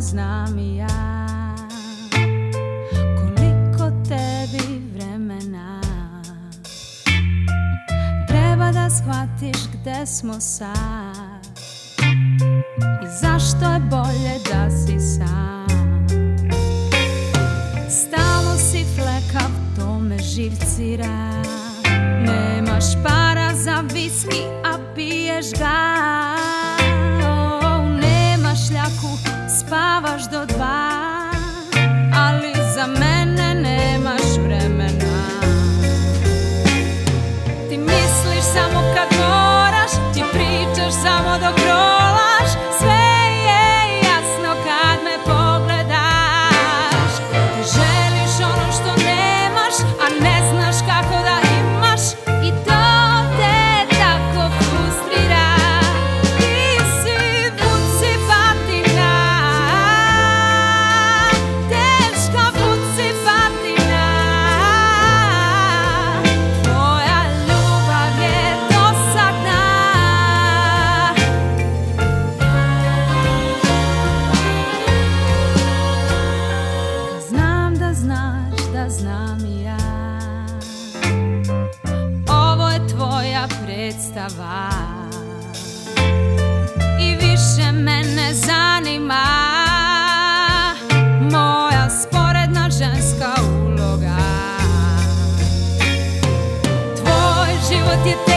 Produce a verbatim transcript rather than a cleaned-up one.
znam i ja koliko tebi vremena treba da shvatiš gde smo sad i zašto je bolje da si sam. Stalno si flekav, to me živcira. Nemaš para za viski, a piješ ga. Oh, nemaš ljaku, spavaš do dva, ali za mene nemaš vremena. Ti misliš samo kad moraš, ti pričaš samo dok rolaš. Sve je jasno kad me pogledaš. Ti želiš ono što nemaš, a ne znaš kako da imaš, i to te tako frustrira. Ti si vuci batina, teška vuci batina. Tvoja ljubav je dosadna. Znam da znaš da znam i ja, ovo je tvoja predstava i više me ne zanima moja sporedna ženska uloga. Tvoj život je